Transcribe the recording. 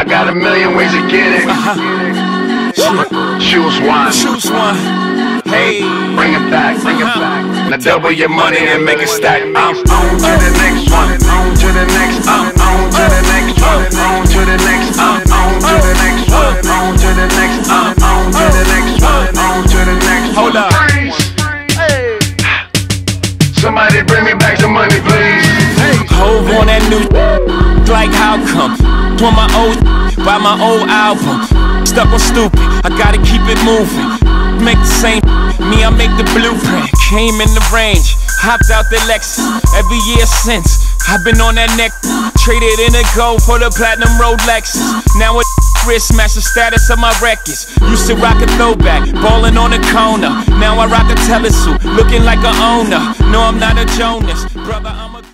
I got a million ways to get it. Choose one. Choose one. Hey, bring it back, bring it back. Now double your money and make it stack. I'm on to the next one, on to the next, on to the next one, on to the next, on to the next one, on to the next, on to the next one, on to the next. Hold up. Hey. Somebody bring me back some money, please. Hove on that new like how come? On my old buy my old album. Stuck on stupid, I gotta keep it moving. Make the same, me I make the blueprint. Came in the range, hopped out the Lexus. Every year since, I've been on that neck. Traded in a gold for the platinum Rolexes. Now a wrist match the status of my records. Used to rock a throwback, ballin' on the corner. Now I rock a telesuit, looking like a owner. No, I'm not a Jonas, brother, I'm a